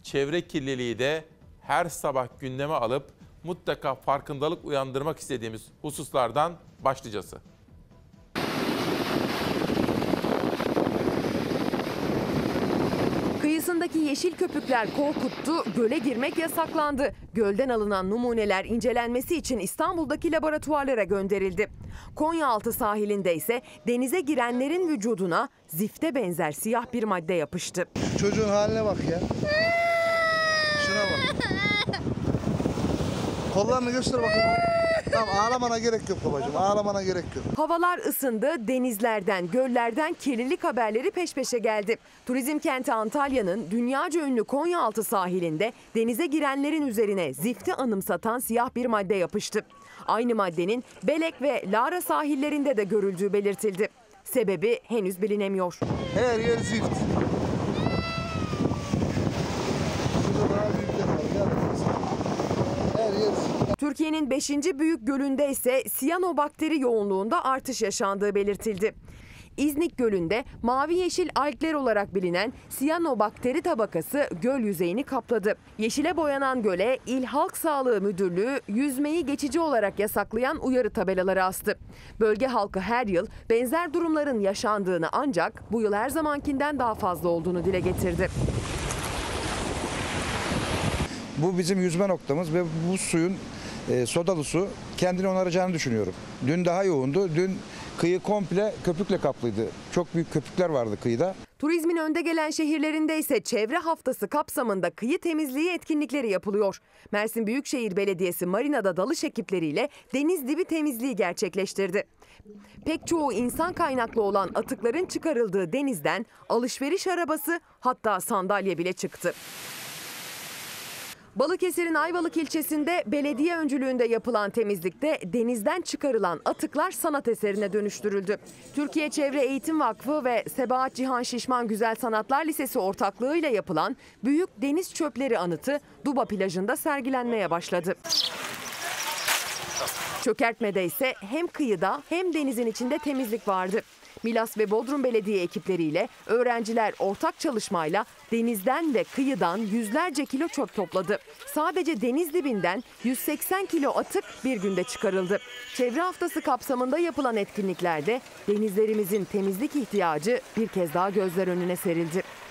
çevre kirliliği de her sabah gündeme alıp mutlaka farkındalık uyandırmak istediğimiz hususlardan başlıcası. Kıyısındaki yeşil köpükler korkuttu, göle girmek yasaklandı. Gölden alınan numuneler incelenmesi için İstanbul'daki laboratuvarlara gönderildi. Konyaaltı sahilinde ise denize girenlerin vücuduna zifte benzer siyah bir madde yapıştı. Şu çocuğun haline bak ya. Şuna bak. Kollarını göster bakayım. Tamam, ağlamana gerek yok babacığım, ağlamana gerek yok. Havalar ısındı, denizlerden, göllerden kirlilik haberleri peş peşe geldi. Turizm kenti Antalya'nın dünyaca ünlü Konyaaltı sahilinde denize girenlerin üzerine zifti anımsatan siyah bir madde yapıştı. Aynı maddenin Belek ve Lara sahillerinde de görüldüğü belirtildi. Sebebi henüz bilinemiyor. Her yer zift. Şurada daha büyükler var. Her yer zift. Türkiye'nin 5. büyük gölünde ise siyanobakteri yoğunluğunda artış yaşandığı belirtildi. İznik Gölü'nde mavi yeşil algler olarak bilinen siyanobakteri tabakası göl yüzeyini kapladı. Yeşile boyanan göle İl Halk Sağlığı Müdürlüğü yüzmeyi geçici olarak yasaklayan uyarı tabelaları astı. Bölge halkı her yıl benzer durumların yaşandığını ancak bu yıl her zamankinden daha fazla olduğunu dile getirdi. Bu bizim yüzme noktamız ve bu suyun sodalı su kendini onaracağını düşünüyorum. Dün daha yoğundu. Dün kıyı komple köpükle kaplıydı. Çok büyük köpükler vardı kıyıda. Turizmin önde gelen şehirlerinde ise çevre haftası kapsamında kıyı temizliği etkinlikleri yapılıyor. Mersin Büyükşehir Belediyesi marinada dalış ekipleriyle deniz dibi temizliği gerçekleştirdi. Pek çoğu insan kaynaklı olan atıkların çıkarıldığı denizden alışveriş arabası, hatta sandalye bile çıktı. Balıkesir'in Ayvalık ilçesinde belediye öncülüğünde yapılan temizlikte denizden çıkarılan atıklar sanat eserine dönüştürüldü. Türkiye Çevre Eğitim Vakfı ve Sebahat Cihan Şişman Güzel Sanatlar Lisesi ortaklığıyla yapılan Büyük Deniz Çöpleri anıtı Duba plajında sergilenmeye başladı. Çökertmede ise hem kıyıda hem denizin içinde temizlik vardı. Milas ve Bodrum Belediye ekipleriyle öğrenciler ortak çalışmayla denizden ve kıyıdan yüzlerce kilo çöp topladı. Sadece deniz dibinden 180 kilo atık bir günde çıkarıldı. Çevre haftası kapsamında yapılan etkinliklerde denizlerimizin temizlik ihtiyacı bir kez daha gözler önüne serildi.